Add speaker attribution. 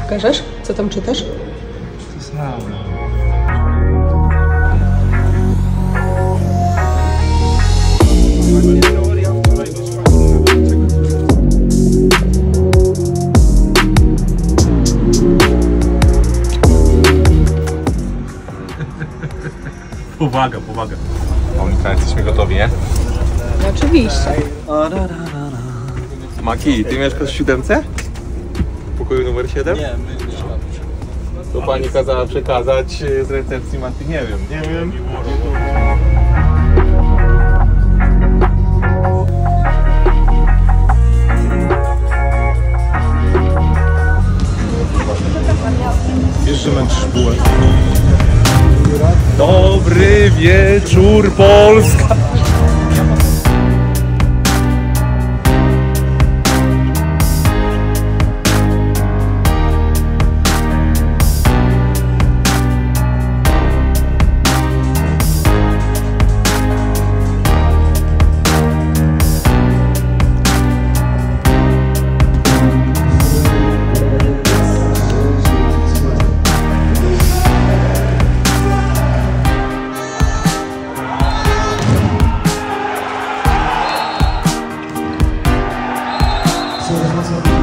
Speaker 1: Pokażesz? Co tam czytasz?
Speaker 2: To samo.
Speaker 3: Powaga, powaga. Monika, jesteśmy gotowi, nie?
Speaker 1: No oczywiście.
Speaker 3: Maki, ty mieszkasz w 7? W pokoju numer 7?
Speaker 2: Nie, my nie mamy.
Speaker 3: To pani kazała przekazać z recepcji Mati, nie wiem. Wiesz, że męczysz bułę. Dobry wieczór, Polska!
Speaker 4: So